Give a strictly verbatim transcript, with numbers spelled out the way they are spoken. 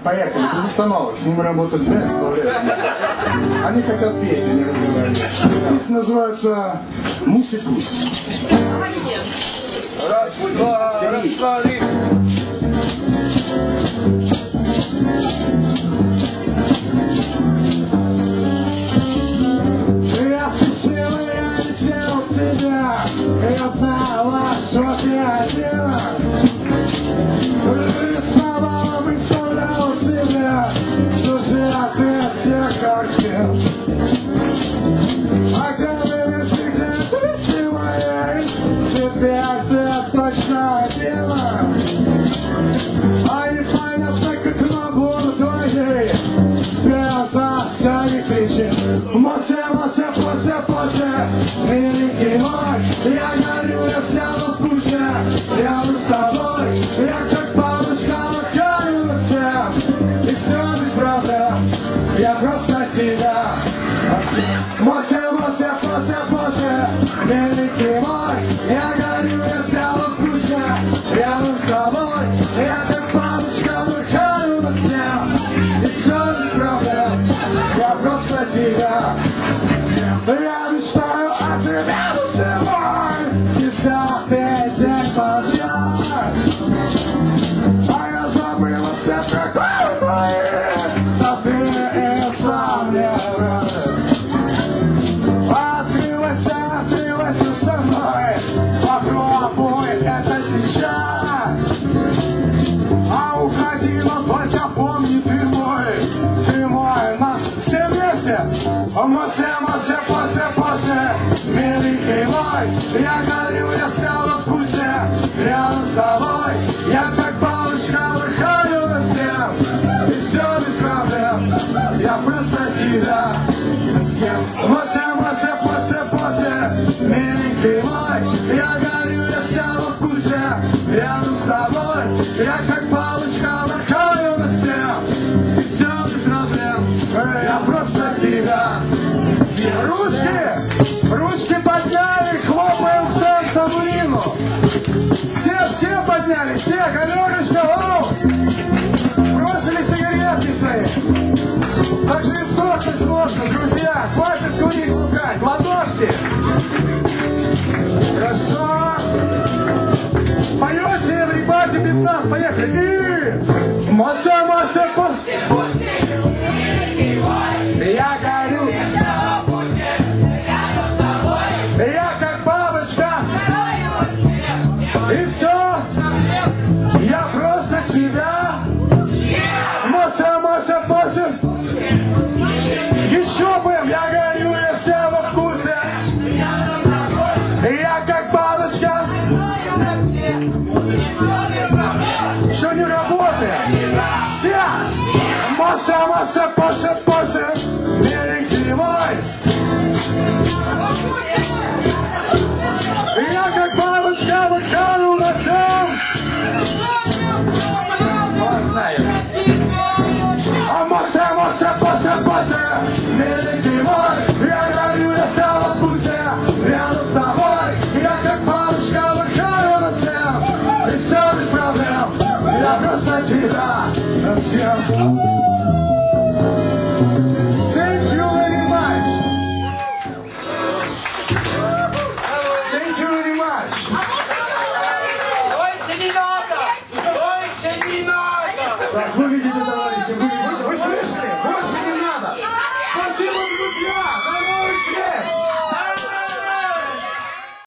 Поехали, без остановок. С ним работать без проблем. Они хотят петь, они разговаривают. Песня называется «Муси-пуси». Раз, два, раз, два, три. Я спешил, я летел к тебе. Я знала, что ты одела. Рисовала, представляла себя сюжет этих картин. А где везде, где песни моей, теперь ты точно одела. А непонятно, как на буду твоей, без остальных причин. Мосе, мосе, посе, посе, великий мой, я горю, я вся во вкусе, я с тобой, я как бабочка лакаю над всем, и все без проблем, я просто тебя. Мосе, мосе, посе, посе, великий мой, я горю, я вся во вкусе, я с тобой, я как бабочка лакаю над всем, и все без проблем, я просто тебя. Я мечтаю о тебе всего, десятый день подряд. А я забыла все приколы твои, а ты и сам мне рад. Открывайся, открывайся со мной, попробуй это сейчас. А уходила, только помни, ты мой, ты мой, нас все вместе. Мосе, мосе, посе, посе, великий мой, я горю, я вся во вкусе, рядом с тобой, я как бабочка выхожу на всем, и все без проблем, я просто тебя всем. Мосе, мосе, посе, посе, великий мой, я горю, я вся во вкусе, рядом с тобой, я как бабочка выхожу на всем, и все без проблем, я просто тебя. Ручки, ручки подняли, хлопаем в танк тамбурину. Все, все подняли, все, галерочка, оу! Бросили сигаретки свои. Так же истошно сложно, друзья, хватит курить, лукать, ладошки. Хорошо. Поете, ребята, без нас, поехали. И масса, масса, я горю. Я как бабочка, и все, я просто тебя. Мося, мося, мося, еще бы, я горю, я вся во вкусе. Я как бабочка, что не работает. Все, мося, мося, мося, мося, великий мой. Я как бабочка выхожу на всем. Он знает. А мосе, мосе, посе, посе, великий мой, я горю, я вся во вкусе, рядом с тобой, я как бабочка выхожу на всем, и все без проблем, я просто тебя всем. Thank you very much. Thank you very much. Больше не надо! Больше не надо! Так, вы видите, товарищи, вы видите.